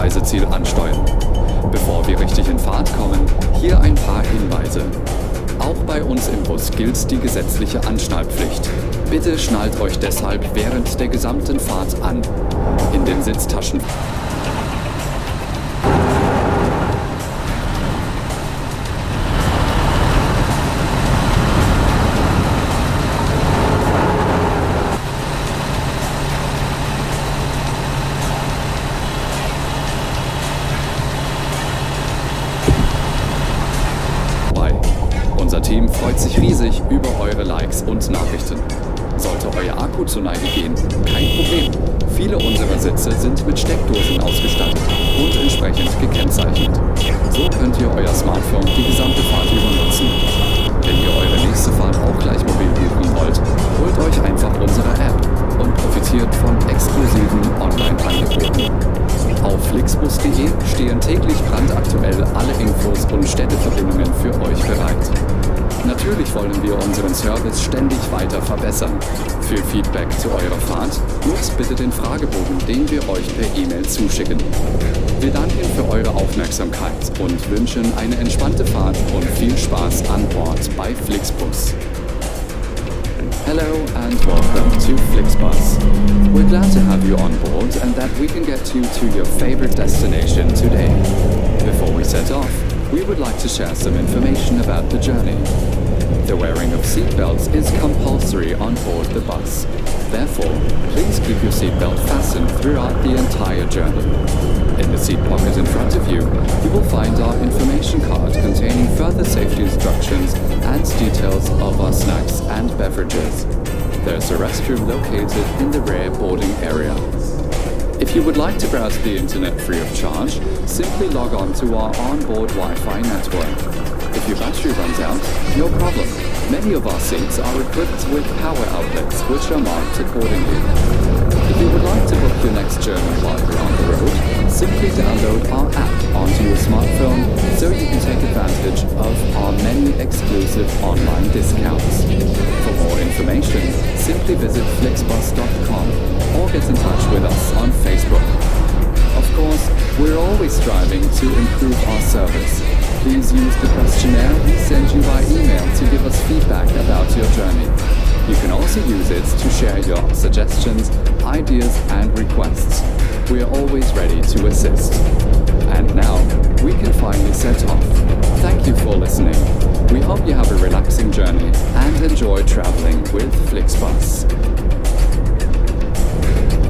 Reiseziel ansteuern. Bevor wir richtig in Fahrt kommen, hier ein paar Hinweise. Auch bei uns im Bus gilt die gesetzliche Anschnallpflicht. Bitte schnallt euch deshalb während der gesamten Fahrt an. In den Sitztaschen. Unser Team freut sich riesig über eure Likes und Nachrichten. Sollte euer Akku zur Neige gehen, kein Problem. Viele unserer Sitze sind mit Steckdosen ausgestattet und entsprechend gekennzeichnet. So könnt ihr euer Smartphone die gesamte Fahrt über nutzen. Wenn ihr eure nächste Fahrt auch gleich mobil buchen wollt, holt euch einfach unsere App und profitiert von exklusiven Online-Angeboten. Auf flixbus.de stehen täglich brandaktuell alle Infos und Städteverbindungen für euch bereit. Natürlich wollen wir unseren Service ständig weiter verbessern. Für Feedback zu eurer Fahrt nutzt bitte den Fragebogen, den wir euch per E-Mail zuschicken. Wir danken für eure Aufmerksamkeit und wünschen eine entspannte Fahrt und viel Spaß an Bord bei Flixbus. Hello and welcome to Flixbus. We're glad to have you on board and that we can get you to your favorite destination today. Before we set off, we would like to share some information about the journey. The wearing of seatbelts is compulsory on board the bus. Therefore, please keep your seatbelt fastened throughout the entire journey. In the seat pocket in front of you, you will find our information card containing further safety instructions and details of our snacks and beverages. There's a restroom located in the rear boarding area. If you would like to browse the internet free of charge, simply log on to our onboard Wi-Fi network. If your battery runs out, no problem. Many of our seats are equipped with power outlets, which are marked accordingly. If you would like to book your next journey while you're on the road, simply download our app onto your smartphone so you can take advantage of our many exclusive online discounts. For more information, simply visit flixbus.com or get in touch with us on Facebook. Of course, we're always striving to improve our service. Please use the questionnaire we send you by email to give us feedback about your journey. You can also use it to share your suggestions, ideas and requests. We are always ready to assist. And now, we can finally set off. Thank you for listening. We hope you have a relaxing journey and enjoy traveling with Flixbus.